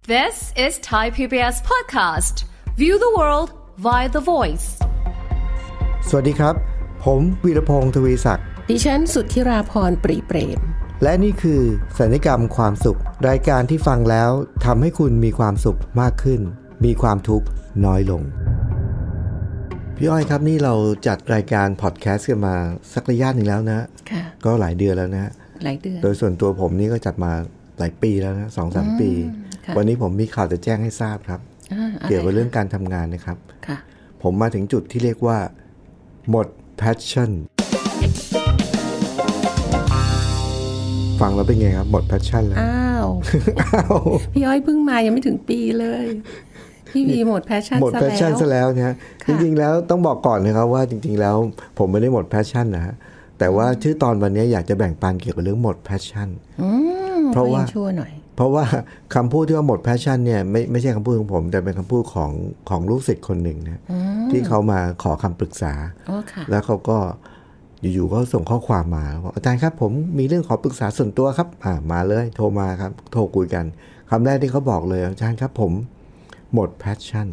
This is Thai PBS podcast. View the world via the voice. สวัสดีครับผมวีรพงษ์ทวีศักดิ์ดิฉันสุทธิราพรปรีเปรมและนี่คือสัญญกรรมความสุขรายการที่ฟังแล้วทำให้คุณมีความสุขมากขึ้นมีความทุกข์น้อยลงพี่อ้อยครับนี่เราจัดรายการพอดแคสต์กันมาสักระยะหนึ่งแล้วนะก็หลายเดือนแล้วนะหลายเดือนโดยส่วนตัวผมนี่ก็จัดมาหลายปีแล้วนะ 2-3 ปีวันนี้ผมมีข่าวจะแจ้งให้ทราบครับเกี่ยวกับเรื่องการทำงานนะครับผมมาถึงจุดที่เรียกว่าหมด passion ฟังแล้วเป็นไงครับหมด passion แล้วพี่อ้อยเพิ่งมายังไม่ถึงปีเลยพี่วีหมด passion หมด passion ซะแล้วนะจริงๆแล้วต้องบอกก่อนนะครับว่าจริงๆแล้วผมไม่ได้หมด passion นะแต่ว่าชื่อตอนวันนี้อยากจะแบ่งปันเกี่ยวกับเรื่องหมด passion เพราะว่าคำพูดที่ว่าหมด passion เนี่ยไม่ใช่คำพูดของผมแต่เป็นคำพูดของลูกศิษย์คนหนึ่งนะที่เขามาขอคำปรึกษาแล้วเขาก็อยู่ๆก็ส่งข้อความมาว่าอาจารย์ครับผมมีเรื่องขอปรึกษาส่วนตัวครับมาเลยโทรมาครับโทรคุยกันคำแรกที่เขาบอกเลยอาจารย์ครับผมหมด passion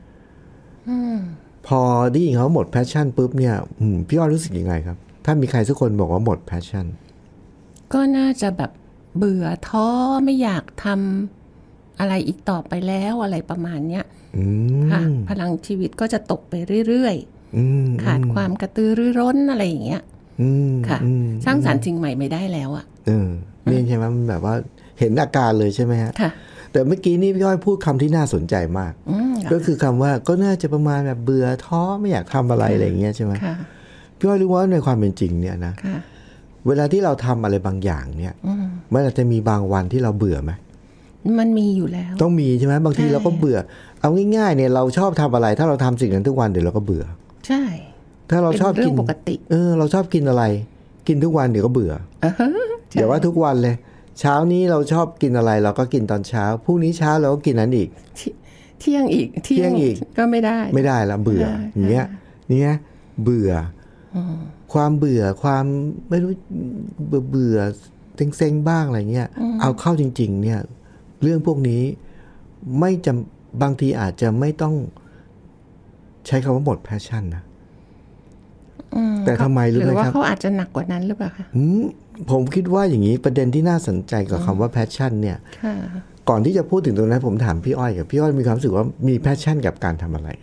พอได้ยินเขาหมด passion ปุ๊บเนี่ยพี่อ้อยรู้สึกยังไงครับถ้ามีใครสักคนบอกว่าหมด passion ก็น่าจะแบบเบื่อท้อไม่อยากทำอะไรอีกต่อไปแล้วอะไรประมาณเนี้ยค่ะพลังชีวิตก็จะตกไปเรื่อยๆขาดความกระตือรือร้นอะไรอย่างเงี้ยค่ะสร้างสรรค์สิ่งใหม่ไม่ได้แล้วอ่ะนี่ใช่ไหมมันแบบว่าเห็นอาการเลยใช่ไหมฮะแต่เมื่อกี้นี่พี่อ้อยพูดคำที่น่าสนใจมากก็คือคำว่าก็น่าจะประมาณแบบเบื่อท้อไม่อยากทำอะไรอะไรอย่างเงี้ยใช่ไหมพี่อ้อยรู้ว่าในความเป็นจริงเนี่ยนะเวลาที่เราทำอะไรบางอย่างเนี่ยมันอาจจะมีบางวันที่เราเบื่อไหมมันมีอยู่แล้วต้องมีใช่ไหมบางทีเราก็เบื่อเอาง่ายๆเนี่ยเราชอบทำอะไรถ้าเราทำสิ่งนั้นทุกวันเดี๋ยวเราก็เบื่อใช่ถ้าเราชอบกินปกติเราชอบกินอะไรกินทุกวันเดี๋ยวก็เบื่อเดี๋ยวว่าทุกวันเลยเช้านี้เราชอบกินอะไรเราก็กินตอนเช้าพรุ่งนี้เช้าเราก็กินนั้นอีกเที่ยงอีกก็ไม่ได้ละเบื่ออย่างเงี้ยเนี่ยเบื่อความเบื่อความไม่รู้เบื่อเซ็งๆบ้างอะไรเงี้ยเอาเข้าจริงๆเนี่ยเรื่องพวกนี้ไม่จำบางทีอาจจะไม่ต้องใช้คำว่าหมด passion นะแต่ทำไมรู้ไหมครับหรือว่าเขาอาจจะหนักกว่านั้นหรือเปล่าคะผมคิดว่าอย่างนี้ประเด็นที่น่าสนใจกับคำว่า passion เนี่ยก่อนที่จะพูดถึงตรงนั้นผมถามพี่อ้อยกับพี่อ้อยมีความรู้สึกว่ามี passion กับการทำอะไร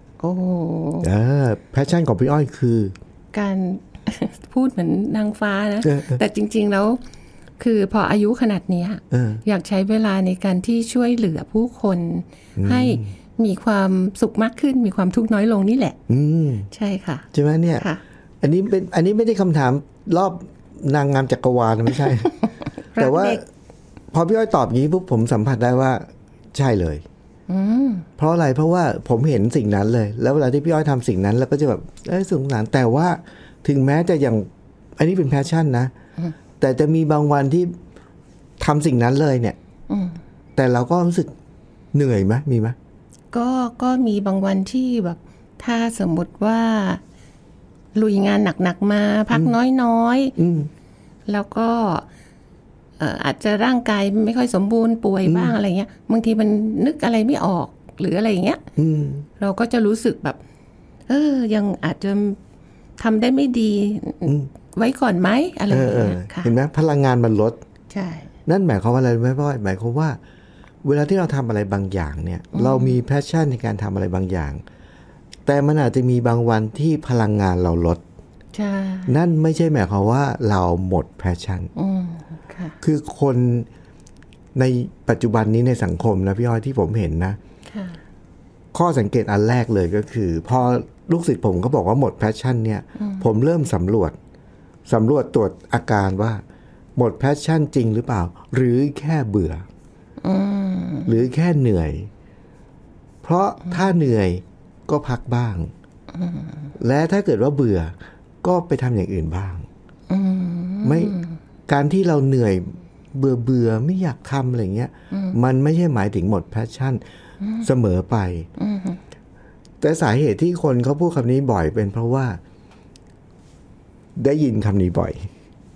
passion ของพี่อ้อยคือการพูดเหมือนนางฟ้านะแต่จริงๆแล้วคือพออายุขนาดนี้อยากใช้เวลาในการที่ช่วยเหลือผู้คนให้มีความสุขมากขึ้นมีความทุกข์น้อยลงนี่แหละใช่ค่ะใช่ไหมเนี่ยอันนี้ไม่ได้คำถามรอบนางงามจักรวาลไม่ใช่ แต่ว่าพอพี่อ้อยตอบอย่างนี้ปุ๊บผมสัมผัสได้ว่าใช่เลยเพราะอะไรเพราะว่าผมเห็นสิ่งนั้นเลยแล้วเวลาที่พี่อ้อยทำสิ่งนั้นแล้วก็จะแบบสงสารแต่ว่าถึงแม้จะอย่างอันนี้เป็นแพชชั่นนะแต่จะมีบางวันที่ทำสิ่งนั้นเลยเนี่ยแต่เราก็รู้สึกเหนื่อยไหมมีไหมก็มีบางวันที่แบบถ้าสมมติว่าลุยงานหนักๆมาพักน้อยๆแล้วก็อาจจะร่างกายไม่ค่อยสมบูรณ์ป่วยบ้างอะไรเงี้ยบางทีมันนึกอะไรไม่ออกหรืออะไรเงี้ยเราก็จะรู้สึกแบบยังอาจจะทำได้ไม่ดีไว้ก่อนไหมอะไรอย่างเงี้ยเห็นไหมพลังงานมันลดใช่นั่นหมายความว่าอะไรไหมพ่อหมายความว่าเวลาที่เราทำอะไรบางอย่างเนี่ยเรามีแพชชั่นในการทำอะไรบางอย่างแต่มันอาจจะมีบางวันที่พลังงานเราลดนั่นไม่ใช่หมายความว่าเราหมดแพชชั่นคือคนในปัจจุบันนี้ในสังคมนะพี่อ้อยที่ผมเห็นนะข้อสังเกตอันแรกเลยก็คือพอลูกศิษย์ผมก็บอกว่าหมดแพชชั่นเนี่ยผมเริ่มสำรวจตรวจอาการว่าหมดแพชชั่นจริงหรือเปล่าหรือแค่เบื่อหรือแค่เหนื่อยเพราะถ้าเหนื่อยก็พักบ้างและถ้าเกิดว่าเบื่อก็ไปทำอย่างอื่นบ้างไม่การที่เราเหนื่อยเบื่อไม่อยากทำอะไรเงี้ยมันไม่ใช่หมายถึงหมดแพชชั่นเสมอไปแต่สาเหตุที่คนเขาพูดคำนี้บ่อยเป็นเพราะว่าได้ยินคำนี้บ่อย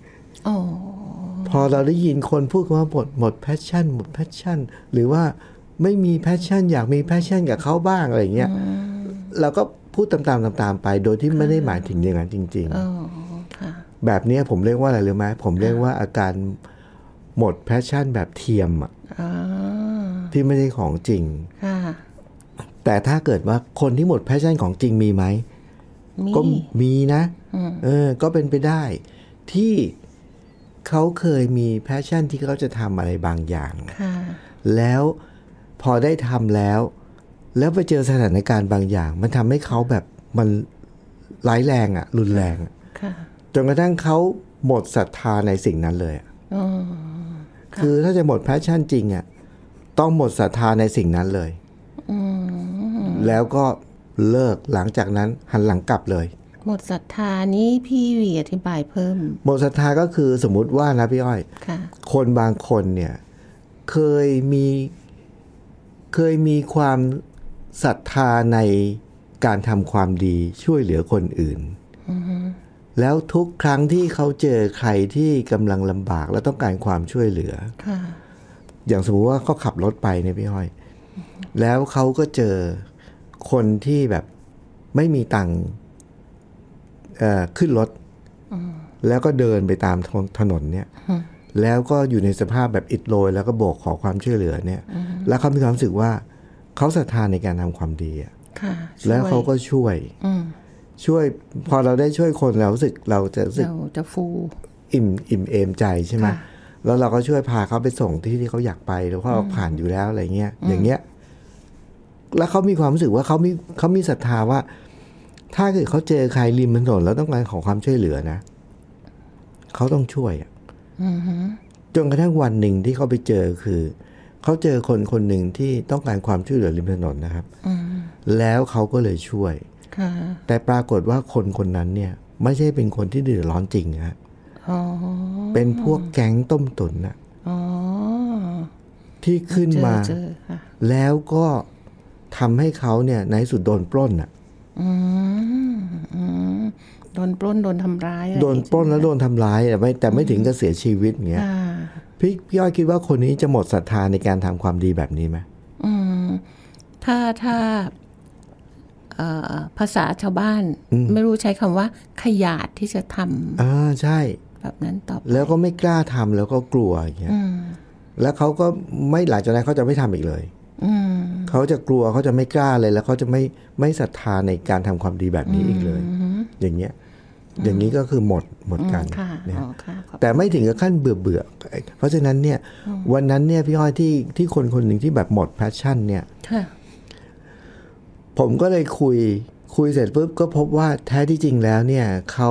พอเราได้ยินคนพูดว่าหมดแพชชั่นหรือว่าไม่มีแพชชั่นอยากมีแพชชั่นกับเขาบ้างอะไรเงี้ยเราก็พูดตามๆไปโดยที่ไม่ได้หมายถึงอย่างนั้นจริงๆแบบนี้ผมเรียกว่าอะไรรู้ไหมผมเรียกว่าอาการหมดแพชชั่นแบบเทียมอ่ะที่ไม่ใช่ของจริงแต่ถ้าเกิดว่าคนที่หมดแพชชั่นของจริงมีไหมก็มีนะก็เป็นไปได้ที่เขาเคยมีแพชชั่นที่เขาจะทำอะไรบางอย่างแล้วพอได้ทำแล้วไปเจอสถานการณ์บางอย่างมันทำให้เขาแบบมันร้ายแรงอ่ะรุนแรงจนกระทั่งเขาหมดศรัทธาในสิ่งนั้นเลยคือถ้าจะหมดแพชชั่นจริงอ่ะต้องหมดศรัทธาในสิ่งนั้นเลยแล้วก็เลิกหลังจากนั้นหันหลังกลับเลยหมดศรัทธานี้พี่วีอธิบายเพิ่มหมดศรัทธาก็คือสมมุติว่านะพี่อ้อยคนบางคนเนี่ยเคยมีความศรัทธาในการทำความดีช่วยเหลือคนอื่นแล้วทุกครั้งที่เขาเจอใครที่กำลังลำบากและต้องการความช่วยเหลืออย่างสมมติว่าเขาขับรถไปเนี่ยพี่อ้อยแล้วเขาก็เจอคนที่แบบไม่มีตังค์ขึ้นรถแล้วก็เดินไปตามถนนเนี่ยแล้วก็อยู่ในสภาพแบบอิดโรยแล้วก็โบกขอความช่วยเหลือเนี่ยแล้วเขามีความรู้สึกว่าเขาศรัทธาในการทำความดีแล้วเขาก็ช่วยพอเราได้ช่วยคนเรารู้สึกเราจะฟูอิ่มเอมใจใช่ไหมแล้วเราก็ช่วยพาเขาไปส่งที่เขาอยากไปแล้วเขาผ่านอยู่แล้วอะไรเงี้ยอย่างเงี้ยแล้วเขามีความรู้สึกว่าเขามีศรัทธาว่าถ้าเกิดเขาเจอใครริมถนนแล้วต้องการขอความช่วยเหลือนะเขาต้องช่วยจนกระทั่งวันหนึ่งที่เขาไปเจอคือเขาเจอคนหนึ่งที่ต้องการความช่วยเหลือริมถนนนะครับแล้วเขาก็เลยช่วยแต่ปรากฏว่าคนนั้นเนี่ยไม่ใช่เป็นคนที่เดือดร้อนจริงฮะเป็นพวกแก๊งต้มตุ๋นน่ะที่ขึ้นมาแล้วก็ทำให้เขาเนี่ยในสุดโดนปล้นน่ะโดนปล้นโดนทำร้ายโดนปล้นแล้วโดนทำร้ายแต่ไม่ถึงกับเสียชีวิตอย่างเงี้ยพี่ย้อยคิดว่าคนนี้จะหมดศรัทธาในการทำความดีแบบนี้ไหมถ้าภาษาชาวบ้านไม่รู้ใช้คำว่าขยาดที่จะทำใช่แบบนั้นต่อไปแล้วก็ไม่กล้าทำแล้วก็กลัวอย่างเงี้ยแล้วเขาก็ไม่หลังจากนั้นเขาจะไม่ทำอีกเลยเขาจะกลัวเขาจะไม่กล้าเลยแล้วเขาจะไม่ศรัทธาในการทำความดีแบบนี้อีกเลยอย่างเงี้ยอย่างนี้ก็คือหมดกันเนี่ยแต่ไม่ถึงกับขั้นเบื่อเพราะฉะนั้นเนี่ยวันนั้นเนี่ยพี่อ้อยที่คนหนึ่งที่แบบหมดแพชชั่นเนี่ยผมก็เลยคุยเสร็จปุ๊บก็พบว่าแท้ที่จริงแล้วเนี่ย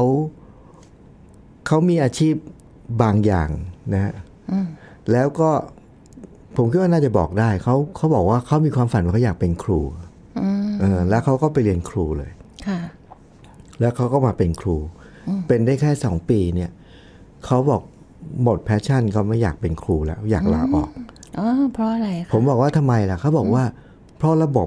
เขามีอาชีพบางอย่างนะฮะแล้วก็ผมคิดว่าน่าจะบอกได้เขาบอกว่าเขามีความฝันว่าเขาอยากเป็นครูแล้วเขาก็ไปเรียนครูเลยแล้วเขาก็มาเป็นครูเป็นได้แค่2 ปีเนี่ยเขาบอกหมดแพชชั่นเขาไม่อยากเป็นครูแล้วอยากลาออกเพราะอะไรคะผมบอกว่าทำไมล่ะเขาบอกว่าเพราะระบบ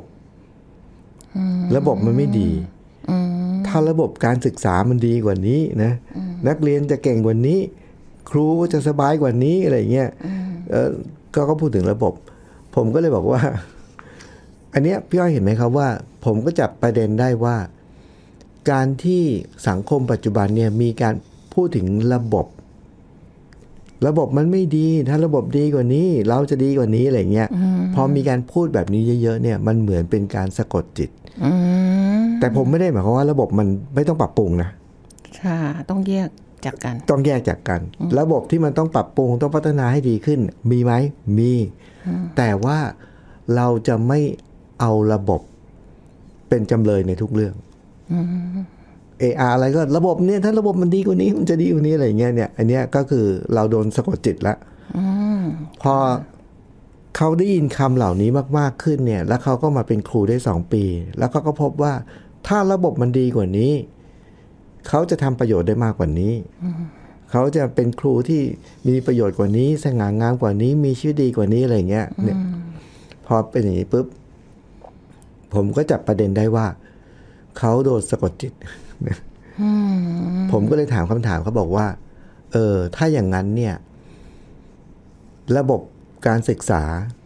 มันไม่ดีถ้าระบบการศึกษามันดีกว่านี้นะนักเรียนจะเก่งกว่านี้ครูก็จะสบายกว่านี้อะไรเงี้ยก็พูดถึงระบบผมก็เลยบอกว่าอันเนี้ยพี่อ้อยเห็นไหมครับว่าผมก็จับประเด็นได้ว่าการที่สังคมปัจจุบันเนี่ยมีการพูดถึงระบบมันไม่ดีถ้าระบบดีกว่านี้เราจะดีกว่านี้อะไรเงี้ยพอมีการพูดแบบนี้เยอะๆเนี่ยมันเหมือนเป็นการสะกดจิตแต่ผมไม่ได้หมายความว่าระบบมันไม่ต้องปรับปรุงนะค่ะต้องแยกจากกันระบบที่มันต้องปรับปรุงต้องพัฒนาให้ดีขึ้นมีไหมมีแต่ว่าเราจะไม่เอาระบบเป็นจำเลยในทุกเรื่องอะไรก็ระบบเนี่ยถ้าระบบมันดีกว่านี้มันจะดีกว่านี้อะไรเงี้ยเนี่ยอันเนี้ยก็คือเราโดนสะกดจิตแล้วพอเขาได้ยินคำเหล่านี้มากๆขึ้นเนี่ยแล้วเขาก็มาเป็นครูได้2 ปีแล้วเขาก็พบว่าถ้าระบบมันดีกว่านี้เขาจะทำประโยชน์ได้มากกว่านี้เขาจะเป็นครูที่มีประโยชน์กว่านี้สง่างามกว่านี้มีชีวิตดีกว่านี้อะไรเงี้ยเนี่ยพอเป็นอย่างนี้ปุ๊บผมก็จับประเด็นได้ว่าเขาโดนสะกดจิตผมก็เลยถามคำถามเขาบอกว่าถ้าอย่างนั้นเนี่ยระบบการศึกษา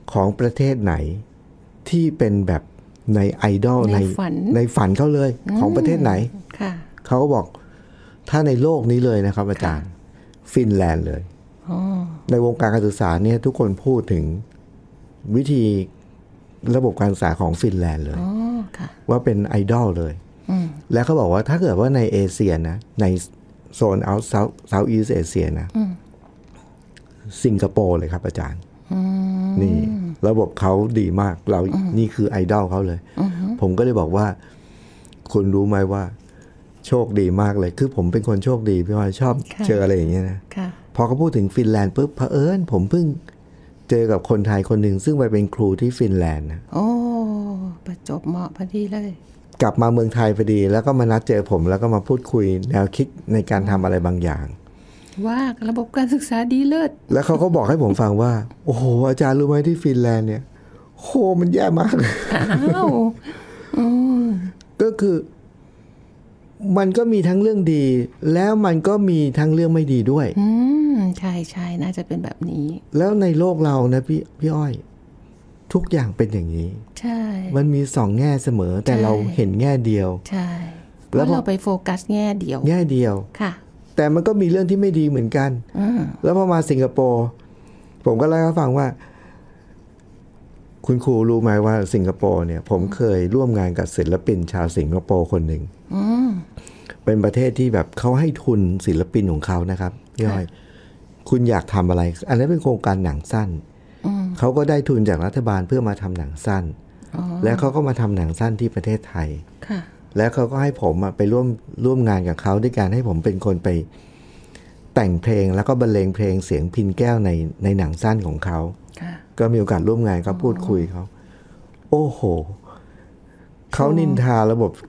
ของประเทศไหนที่เป็นแบบในไอดอลในฝันเขาเลยของประเทศไหนเขาก็บอกถ้าในโลกนี้เลยนะครับอาจารย์ฟินแลนด์เลยในวงการการศึกษาเนี่ยทุกคนพูดถึงวิธีระบบการศึกษาของฟินแลนด์เลยว่าเป็นไอดอลเลยแล้วเขาบอกว่าถ้าเกิดว่าในเอเชียนะในโซนเซาท์อีสต์เอเชียนะสิงคโปร์เลยครับอาจารย์นี่ระบบเขาดีมากเรานี่คือไอดอลเขาเลยผมก็เลยบอกว่าคุณรู้ไหมว่าโชคดีมากเลยคือผมเป็นคนโชคดีพี่ว่าชอบเจออะไรอย่างเงี้ยนะพอเขาพูดถึงฟินแลนด์ปุ๊บเผอิญผมเพิ่งเจอกับคนไทยคนหนึ่งซึ่งไปเป็นครูที่ฟินแลนด์นะโอ้ประจบเหมาะพอดีเลยกลับมาเมืองไทยพอดีแล้วก็มานัดเจอผมแล้วก็มาพูดคุยแนวคิดในการทำอะไรบางอย่างว่าระบบการศึกษาดีเลิศแล้วเขาก็บอกให้ผมฟังว่าโอ้โหอาจารย์รู้ไหมที่ฟินแลนด์เนี่ยโหมันแย่มากอ้าวก็คือมันก็มีทั้งเรื่องดีแล้วมันก็มีทั้งเรื่องไม่ดีด้วยใช่ใช่น่าจะเป็นแบบนี้แล้วในโลกเรานะพี่อ้อยทุกอย่างเป็นอย่างนี้ใช่มันมีสองแง่เสมอแต่เราเห็นแง่เดียวใช่แล้วเราไปโฟกัสแง่เดียวค่ะแต่มันก็มีเรื่องที่ไม่ดีเหมือนกันแล้วพอมาสิงคโปร์ผมก็เล่าให้ฟังว่าคุณครูรู้ไหมว่าสิงคโปร์เนี่ยผมเคยร่วมงานกับศิลปินชาวสิงคโปร์คนหนึ่งเป็นประเทศที่แบบเขาให้ทุนศิลปินของเขานะครับพี่อ้อยคุณอยากทำอะไรอันนั้นเป็นโครงการหนังสั้นเขาก็ได้ทุนจากรัฐบาลเพื่อมาทำหนังสั้นแล้วเขาก็มาทำหนังสั้นที่ประเทศไทยแล้วเขาก็ให้ผมไปร่วมงานกับเขาด้วยการให้ผมเป็นคนไปแต่งเพลงแล้วก็บรรเลงเพลงเสียงพินแก้วในหนังสั้นของเขาก็มีโอกาสร่วมงานเขาพูดคุยเขาโอ้โหเขานินทาระบบ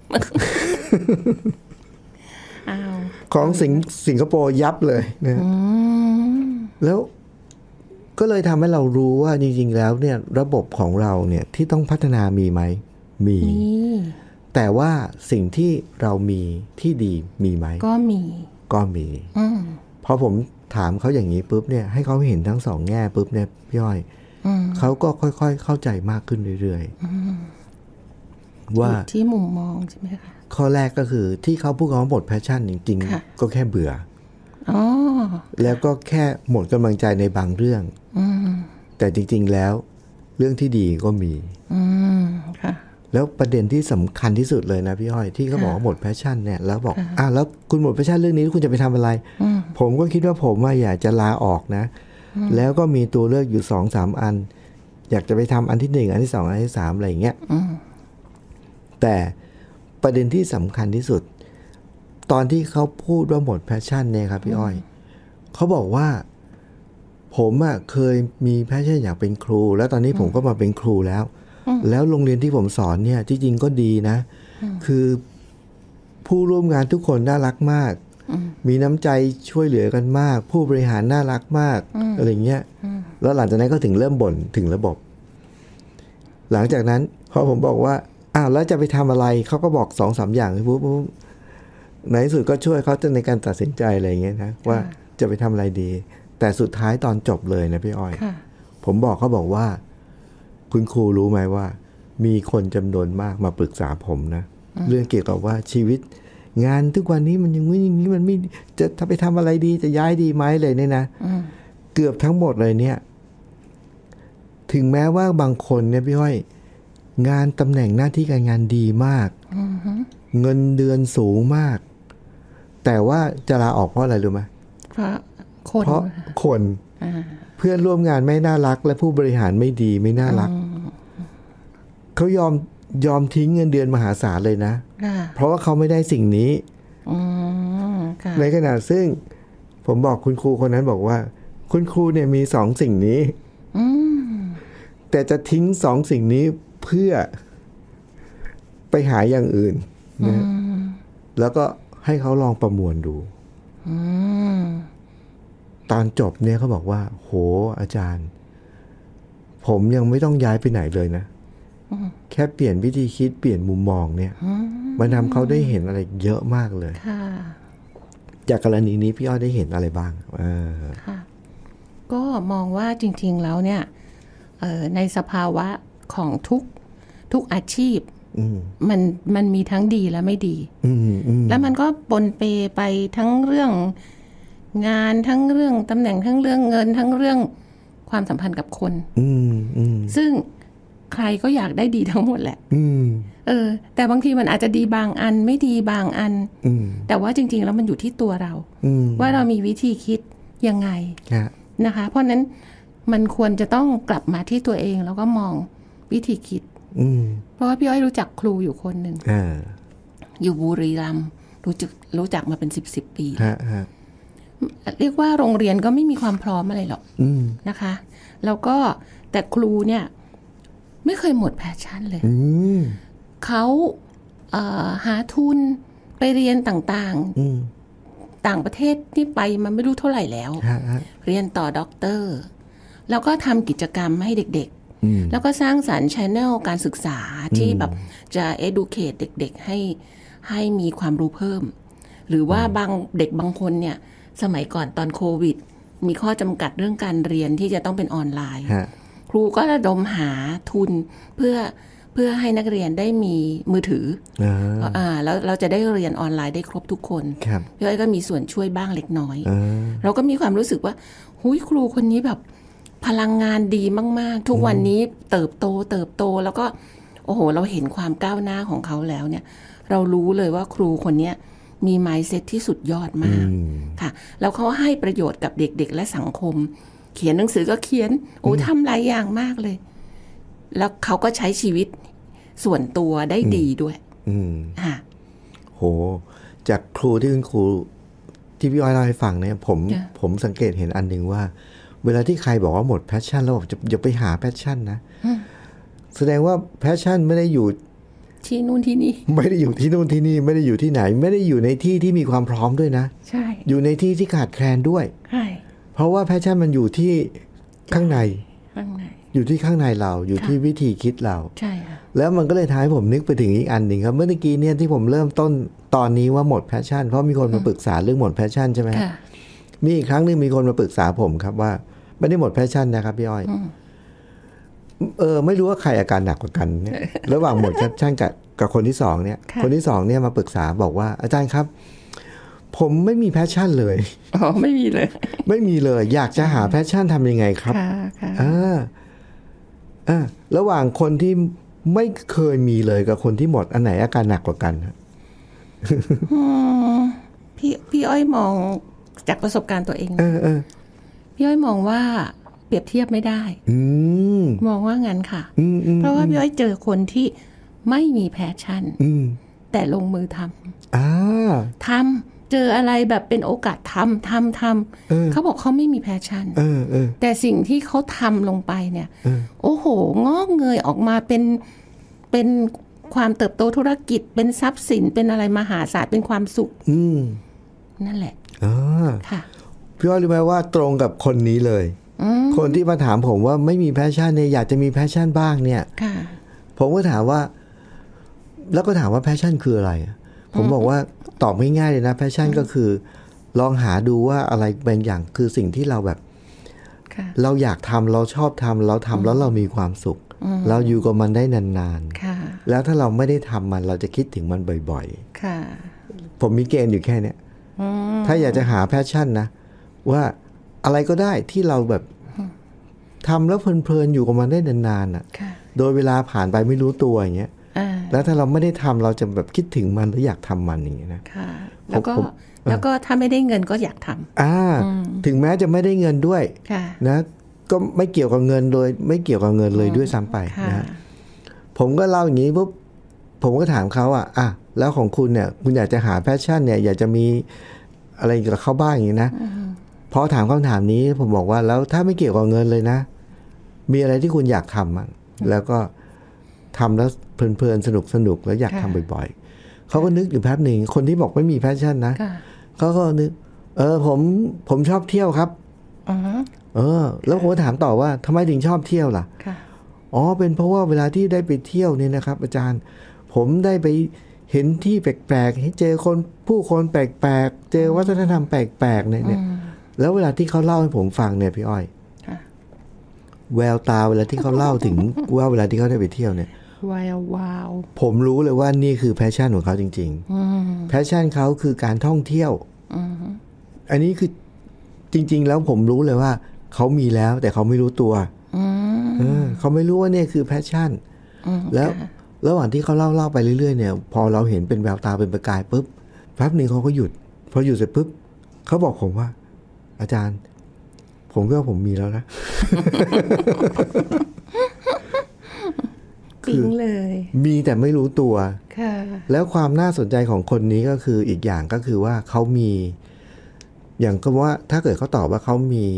ของสิงคโปร์ยับเลยนะแล้วก็เลยทำให้เรารู้ว่าจริงๆแล้วเนี่ยระบบของเราเนี่ยที่ต้องพัฒนามีไหมมีแต่ว่าสิ่งที่เรามีที่ดีมีไหมก็มีพอผมถามเขาอย่างนี้ปุ๊บเนี่ยให้เขาเห็นทั้งสองแง่ปุ๊บเนี่ยพี่อ้อยเขาก็ค่อยๆเข้าใจมากขึ้นเรื่อยๆว่าที่มุมมองใช่ไหมคะข้อแรกก็คือที่เขาพูดว่าหมดแพชชั่นจริงๆก็แค่เบื่อแล้วก็แค่หมดกำลังใจในบางเรื่องแต่จริงๆแล้วเรื่องที่ดีก็มีแล้วประเด็นที่สำคัญที่สุดเลยนะพี่อ้อยที่เขาบอกว่าหมดแพชชั่นเนี่ยแล้วบอกแล้วคุณหมดแพชชั่นเรื่องนี้คุณจะไปทำอะไรผมก็คิดว่าผมอยากจะลาออกนะแล้วก็มีตัวเลือกอยู่ 2-3 อันอยากจะไปทำอันที่1อันที่2อันที่3อะไรอย่างเงี้ยแต่ประเด็นที่สำคัญที่สุดตอนที่เขาพูดว่าหมดแพชชั่นเนี่ยครับพี่อ้อยเขาบอกว่าผมเคยมีแพชชั่นอยากเป็นครูแล้วตอนนี้ผมก็มาเป็นครูแล้วโรงเรียนที่ผมสอนเนี่ยที่จริงก็ดีนะคือผู้ร่วมงานทุกคนน่ารักมากมีน้ำใจช่วยเหลือกันมากผู้บริหารน่ารักมากอะไรเงี้ยแล้วหลังจากนั้นก็ถึงเริ่มบ่นถึงระบบหลังจากนั้นพอผมบอกว่าแล้วจะไปทำอะไรเขาก็บอก 2-3 อย่างปุ๊บในที่สุดก็ช่วยเขาในการตัดสินใจอะไรเงี้ยนะว่าจะไปทำอะไรดีแต่สุดท้ายตอนจบเลยนะพี่อ้อยผมบอกเขาบอกว่าคุณครูรู้ไหมว่ามีคนจำนวนมากมาปรึกษาผมนะเรื่องเกี่ยวกับว่าชีวิตงานทุกวันนี้มันอย่างนี้มันไม่จะไปทำอะไรดีจะย้ายดีไหมเลยเนี่ยนะเกือบทั้งหมดเลยเนี่ยถึงแม้ว่าบางคนเนี่ยพี่อ้อยงานตำแหน่งหน้าที่การงานดีมากเงินเดือนสูงมากแต่ว่าจะลาออกเพราะอะไรรู้ไหมเพราะคนเพื่อนร่วมงานไม่น่ารักและผู้บริหารไม่ดีไม่น่ารักเขายอมทิ้งเงินเดือนมหาศาลเลยนะเพราะว่าเขาไม่ได้สิ่งนี้ในขณะซึ่งผมบอกคุณครูคนนั้นบอกว่าคุณครูเนี่ยมี2 สิ่งนี้แต่จะทิ้ง2 สิ่งนี้เพื่อไปหาอย่างอื่นนะแล้วก็ให้เขาลองประมวลดูตอนจบเนี่ยเขาบอกว่าโหอาจารย์ผมยังไม่ต้องย้ายไปไหนเลยนะแค่เปลี่ยนวิธีคิดเปลี่ยนมุมมองเนี่ยมันทำเขาได้เห็นอะไรเยอะมากเลยจากกรณีนี้พี่อ้อยได้เห็นอะไรบ้างก็มองว่าจริงๆแล้วเนี่ยในสภาวะของทุกอาชีพมันมีทั้งดีและไม่ดีแล้วมันก็ปนเปไปทั้งเรื่องงานทั้งเรื่องตำแหน่งทั้งเรื่องเงินทั้งเรื่องความสัมพันธ์กับคนซึ่งใครก็อยากได้ดีทั้งหมดแหละแต่บางทีมันอาจจะดีบางอันไม่ดีบางอันแต่ว่าจริงๆแล้วมันอยู่ที่ตัวเราว่าเรามีวิธีคิดยังไงนะคะเพราะนั้นมันควรจะต้องกลับมาที่ตัวเองแล้วก็มองวิธีคิดเพราะว่าพี่อ้อยรู้จักครูอยู่คนหนึ่งอยู่บุรีรัมย์รู้จักมาเป็น10 ปีเรียกว่าโรงเรียนก็ไม่มีความพร้อมอะไรหรอกนะคะแล้วก็แต่ครูเนี่ยไม่เคยหมดแพชชั่นเลยเขาหาทุนไปเรียนต่างๆต่างประเทศนี่ไปมันไม่รู้เท่าไหร่แล้วเรียนต่อด็อกเตอร์แล้วก็ทำกิจกรรมให้เด็กๆแล้วก็สร้างสรรค์ channel การศึกษาที่แบบจะ educate เด็กๆให้มีความรู้เพิ่มหรือว่าบางเด็กบางคนเนี่ยสมัยก่อนตอนโควิดมีข้อจำกัดเรื่องการเรียนที่จะต้องเป็นออนไลน์ครูก็ระดมหาทุนเพื่อให้นักเรียนได้มีมือถือแล้วเราจะได้เรียนออนไลน์ได้ครบทุกคนพี่อ้อยก็มีส่วนช่วยบ้างเล็กน้อยเราก็มีความรู้สึกว่าหุยครูคนนี้แบบพลังงานดีมากๆทุกวันนี้เติบโตแล้วก็โอ้โหเราเห็นความก้าวหน้าของเขาแล้วเนี่ยเรารู้เลยว่าครูคนนี้มี mindset ที่สุดยอดมากค่ะแล้วเขาให้ประโยชน์กับเด็กๆและสังคมเขียนหนังสือก็เขียนโอ้ทำหลายอย่างมากเลยแล้วเขาก็ใช้ชีวิตส่วนตัวได้ดีด้วยค่ะโหจากครูที่คุณครูที่พี่อ้อยเล่าให้ฟังเนี่ยผมสังเกตเห็นอันหนึ่งว่าเวลาที่ใครบอกว่าหมดแพชชั่นแล้วบอกอย่าไปหาแพชชั่นนะแสดงว่าแพชชั่นไม่ได้อยู่ที่นู่นที่นี่ไม่ได้อยู่ที่นู่นที่นี่ไม่ได้อยู่ที่ไหนไม่ได้อยู่ในที่ที่มีความพร้อมด้วยนะใช่อยู่ในที่ที่ขาดแคลนด้วยใช่เพราะว่าแพชชั่นมันอยู่ที่ข้างในอยู่ที่ข้างในเราอยู่ที่วิธีคิดเราใช่ค่ะแล้วมันก็เลยทำให้ผมนึกไปถึงอีกอันหนึ่งครับเมื่อกี้เนี่ยที่ผมเริ่มต้นตอนนี้ว่าหมดแพชชั่นเพราะมีคนมาปรึกษาเรื่องหมดแพชชั่นใช่ไหมมีอีกครั้งนึงมีคนมาปรึกษาผมครับว่าไม่ได้หมดแพชชั่นนะครับพี่อ้อยไม่รู้ว่าใครอาการหนักกว่ากันเนี่ยระหว่างหมดแพชชั่นกับคนที่สองเนี่ยคนที่สองเนี่ยมาปรึกษาบอกว่าอาจารย์ครับผมไม่มีแพชชั่นเลยไม่มีเลยไม่มีเลยอยากจะหาแพชชั่นทำยังไงครับระหว่างคนที่ไม่เคยมีเลยกับคนที่หมดอันไหนอาการหนักกว่ากันพี่อ้อยมองจากประสบการณ์ตัวเองพี่อ้อยมองว่าเปรียบเทียบไม่ได้มองว่างั้นค่ะเพราะว่าพี่อ้อยเจอคนที่ไม่มีแพชชั่นแต่ลงมือทำเจออะไรแบบเป็นโอกาสทำเขาบอกเขาไม่มีแพชชั่นแต่สิ่งที่เขาทำลงไปเนี่ยโอ้โหงอกเงยออกมาเป็นความเติบโตธุรกิจเป็นทรัพย์สินเป็นอะไรมหาศาลเป็นความสุขนั่นแหละค่ะพี่อ้อยรู้ไหมว่าตรงกับคนนี้เลยคนที่มาถามผมว่าไม่มีแพชชั่นเนี่ยอยากจะมีแพชชั่นบ้างเนี่ยผมก็ถามว่าแล้วก็ถามว่าแพชชั่นคืออะไรผมบอกว่าตอบง่ายๆเลยนะแพชชั่นก็คือลองหาดูว่าอะไรบางอย่างคือสิ่งที่เราแบบเราอยากทำเราชอบทำเราทำแล้วเรามีความสุขเราอยู่กับมันได้นานๆแล้วถ้าเราไม่ได้ทำมันเราจะคิดถึงมันบ่อยๆผมมีเกณฑ์อยู่แค่นี้ถ้าอยากจะหาแพชชั่นนะว่าอะไรก็ได้ที่เราแบบทำแล้วเพลินๆอยู่กับมันได้นานๆโดยเวลาผ่านไปไม่รู้ตัวอย่างเงี้ยแล้วถ้าเราไม่ได้ทำเราจะแบบคิดถึงมันหรืออยากทำมันอย่างเงี้ยนะแล้วก็ถ้าไม่ได้เงินก็อยากทำถึงแม้จะไม่ได้เงินด้วยนะก็ไม่เกี่ยวกับเงินโดยไม่เกี่ยวกับเงินเลยด้วยซ้ำไปนะผมก็เล่าอย่างนี้ปุ๊บผมก็ถามเขาแล้วของคุณเนี่ยคุณอยากจะหาแพชชั่นเนี่ยอยากจะมีอะไรกับเขาบ้างอย่างนี้นะพอถามคำถามนี้ผมบอกว่าแล้วถ้าไม่เกี่ยวกับเงินเลยนะมีอะไรที่คุณอยากทำมั้งแล้วก็ทำแล้วเพลินๆสนุกแล้วอยากทำบ่อยๆเขาก็นึกอยู่แป๊บหนึ่งคนที่บอกไม่มีแพชชั่นนะเขาก็นึกผมชอบเที่ยวครับแล้วผมก็ถามต่อว่าทำไมถึงชอบเที่ยวล่ะเป็นเพราะว่าเวลาที่ได้ไปเที่ยวเนี่ยนะครับอาจารย์ผมได้ไปเห็นที่แปลกๆให้เจอผู้คนแปลกๆเจอวัฒนธรรมแปลกๆเนี่ยแล้วเวลาที่เขาเล่าให้ผมฟังเนี่ยพี่อ้อยแววตาเวลาที่เขาเล่าถึงว่าเวลาที่เขาได้ไปเที่ยวเนี่ยว้าวผมรู้เลยว่านี่คือแพชชั่นของเขาจริงๆแพชชั่นเขาคือการท่องเที่ยวอันนี้คือจริงๆแล้วผมรู้เลยว่าเขามีแล้วแต่เขาไม่รู้ตัวเขาไม่รู้ว่านี่คือแพชชั่นแล้วระหว่างที่เขาเล่าไปเรื่อยๆเนี่ยพอเราเห็นเป็นแววตาเป็นประกายปุ๊บแป๊บนึงเขาก็หยุดพอหยุดเสร็จปุ๊บเขาบอกผมว่าอาจารย์ผมว่าผมมีแล้วนะจริงเลยมีแต่ไม่รู้ตัวค่ะแล้วความน่าสนใจของคนนี้ก็คืออีกอย่างก็คือว่าเขามีอย่างก็ว่าถ้าเกิดเขาตอบว่าเขา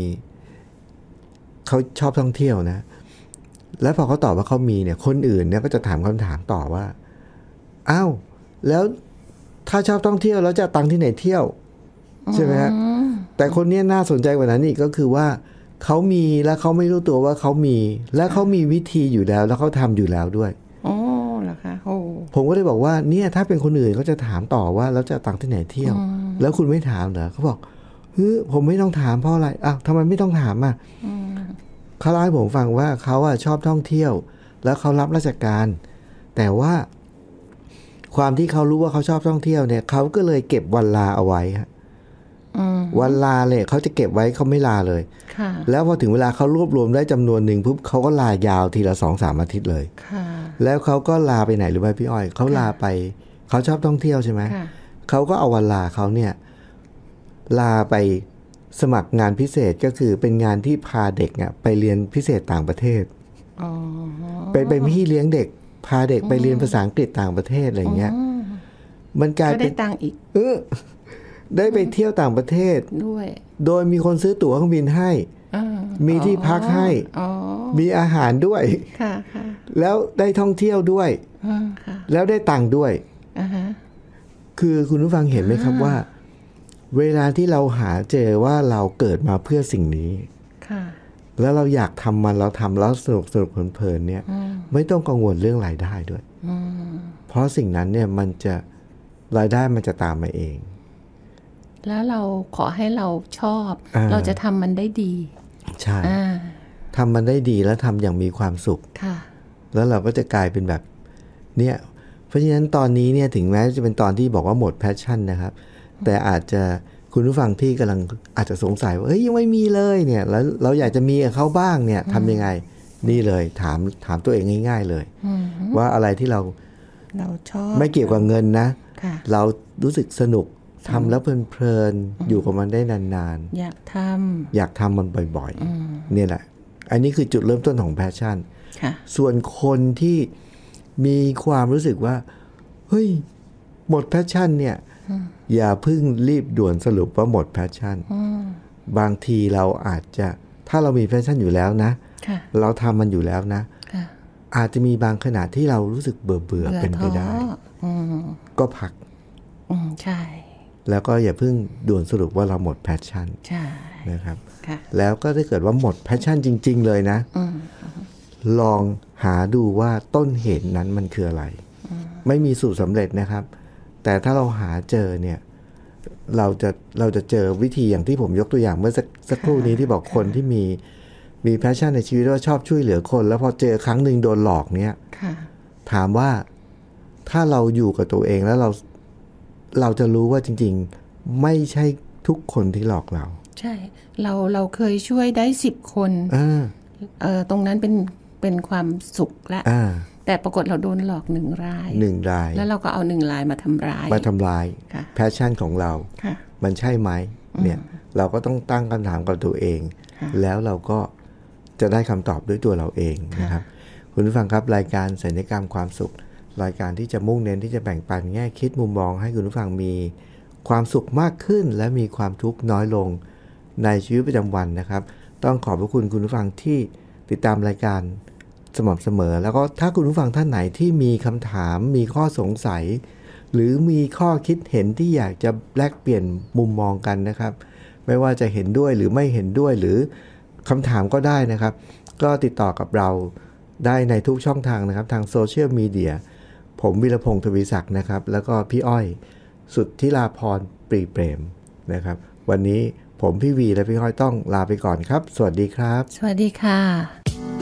ชอบท่องเที่ยวนะแล้วพอเขาตอบว่าเขามีเนี่ยคนอื่นเนี่ยก็จะถามคำถามต่อว่าอ้าวแล้วถ้าชอบท่องเที่ยวแล้วจะตังค์ที่ไหนเที่ยวใช่ไหมฮะแต่คนนี้น่าสนใจกว่านั้นอีกก็คือว่าเขามีแล้วเขาไม่รู้ตัวว่าเขามีและเขามีวิธีอยู่แล้วแล้วเขาทำอยู่แล้วด้วยอ๋อเหรอคะโอ้ผมก็เลยบอกว่าเนี่ยถ้าเป็นคนอื่นเขาจะถามต่อว่าแล้วจะตังค์ที่ไหนเที่ยวแล้วคุณไม่ถามเหรอเขาบอกผมไม่ต้องถามเพราะอะไรอ้าวทำไมไม่ต้องถามอ่ะเขาเล่าให้ผมฟังว่าเขาชอบท่องเที่ยวแล้วเขารับราชการแต่ว่าความที่เขารู้ว่าเขาชอบท่องเที่ยวเนี่ยเขาก็เลยเก็บวันลาเอาไว้ฮะวันลาเลยเขาจะเก็บไว้เขาไม่ลาเลยแล้วพอถึงเวลาเขารวบรวมได้จำนวนหนึ่งปุ๊บเขาก็ลายาวทีละ 2-3 อาทิตย์เลยแล้วเขาก็ลาไปไหนหรือไม่พี่อ้อยเขาลาไปเขาชอบท่องเที่ยวใช่ไหมเขาก็เอาวันลาเขาเนี่ยลาไปสมัครงานพิเศษก็คือเป็นงานที่พาเด็กไปเรียนพิเศษต่างประเทศเป็นพี่เลี้ยงเด็กพาเด็กไปเรียนภาษาอังกฤษต่างประเทศอะไรเงี้ยมันกลายเป็นได้ตังค์อีกได้ไปเที่ยวต่างประเทศด้วยโดยมีคนซื้อตั๋วเครื่องบินให้มีที่พักให้มีอาหารด้วยแล้วได้ท่องเที่ยวด้วยแล้วได้ตังค์ด้วยคือคุณผู้ฟังเห็นไหมครับว่าเวลาที่เราหาเจอว่าเราเกิดมาเพื่อสิ่งนี้แล้วเราอยากทำมันเราทำแล้วสนุกเพลินๆเนี่ยไม่ต้องกังวลเรื่องรายได้ด้วยเพราะสิ่งนั้นเนี่ยมันจะรายได้มันจะตามมาเองแล้วเราขอให้เราชอบเราจะทำมันได้ดีใช่ทำมันได้ดีแล้วทำอย่างมีความสุขแล้วเราก็จะกลายเป็นแบบเนี่ยเพราะฉะนั้นตอนนี้เนี่ยถึงแม้จะเป็นตอนที่บอกว่าหมดแพชชั่นนะครับแต่อาจจะคุณผู้ฟังที่กำลังอาจจะสงสัยว่ายังไม่มีเลยเนี่ยแล้วเราอยากจะมีกับเขาบ้างเนี่ยทำยังไงนี่เลยถามตัวเองง่ายๆเลยว่าอะไรที่เราชอบไม่เกี่ยวกับเงินนะเรารู้สึกสนุกทำแล้วเพลินๆอยู่กับมันได้นานๆอยากทำมันบ่อยๆนี่แหละอันนี้คือจุดเริ่มต้นของแพชชั่นส่วนคนที่มีความรู้สึกว่าเฮ้ยหมดแพชชั่นเนี่ยอย่าเพิ่งรีบด่วนสรุปว่าหมดแพชชั่นบางทีเราอาจจะถ้าเรามีแพชชั่นอยู่แล้วนะเราทำมันอยู่แล้วนะอาจจะมีบางขณะที่เรารู้สึกเบื่อเป็นไปได้ก็พักใช่แล้วก็อย่าเพิ่งด่วนสรุปว่าเราหมดแพชชั่นนะครับแล้วก็ถ้าเกิดว่าหมดแพชชั่นจริงๆเลยนะลองหาดูว่าต้นเหตุนั้นมันคืออะไรไม่มีสูตรสำเร็จนะครับแต่ถ้าเราหาเจอเนี่ยเราจะเจอวิธีอย่างที่ผมยกตัวอย่างเมื่อสักครู่นี้ที่บอกคนที่มีแพชชั่นในชีวิตว่าชอบช่วยเหลือคนแล้วพอเจอครั้งหนึ่งโดนหลอกเนี่ยถามว่าถ้าเราอยู่กับตัวเองแล้วเราจะรู้ว่าจริงๆไม่ใช่ทุกคนที่หลอกเราใช่เราเคยช่วยได้10 คนตรงนั้นเป็นความสุขละแต่ปรากฏเราโดนหลอก1 รายแล้วเราก็เอา1 รายมาทำร้ายแพชชั่นของเรามันใช่ไหมเนี่ยเราก็ต้องตั้งคำถามกับตัวเองแล้วเราก็จะได้คำตอบด้วยตัวเราเองนะครับคุณผู้ฟังครับรายการสัญญกรรมความสุขรายการที่จะมุ่งเน้นที่จะแบ่งปันแง่คิดมุมมองให้คุณผู้ฟังมีความสุขมากขึ้นและมีความทุกข์น้อยลงในชีวิตประจำวันนะครับต้องขอบพระคุณคุณผู้ฟังที่ติดตามรายการสม่ำเสมอแล้วก็ถ้าคุณผู้ฟังท่านไหนที่มีคำถามมีข้อสงสัยหรือมีข้อคิดเห็นที่อยากจะแลกเปลี่ยนมุมมองกันนะครับไม่ว่าจะเห็นด้วยหรือไม่เห็นด้วยหรือคำถามก็ได้นะครับก็ติดต่อกับเราได้ในทุกช่องทางนะครับทางโซเชียลมีเดียผมวีรพงษ์ทวีศักดิ์นะครับแล้วก็พี่อ้อยสุทธิราพรปรีเปรมนะครับวันนี้ผมพี่วีและพี่อ้อยต้องลาไปก่อนครับสวัสดีครับสวัสดีค่ะ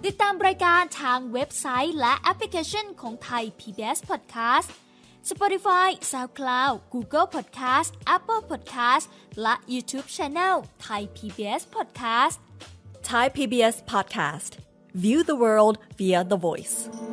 ติดตามรายการทางเว็บไซต์และแอปพลิเคชันของไทย PBS Podcast Spotify, SoundCloud, Google Podcast, Apple Podcast และ YouTube Channel Thai PBS Podcast Thai PBS Podcast. View the world via the voice.